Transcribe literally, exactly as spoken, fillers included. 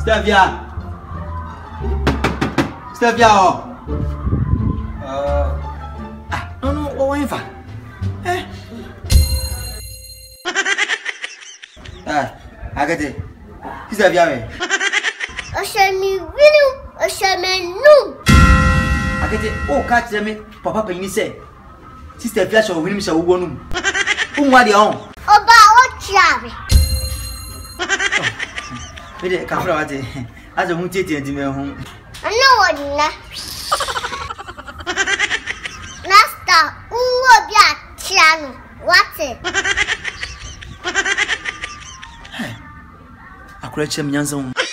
Stevia. Stevia. Uh, ah, no no, o enfa. Eh. Ah, agate. Stevia me. Oshami winu, oshami nu. Agate, o catch them, papa penny say. Sister Flash or Winnie shall won. Whom are you on? Oba ochiabe. Bede ka fra wate aso mu tete ntime ho Ano wonna Nasta uwo bia tiano wate akura chem nyansa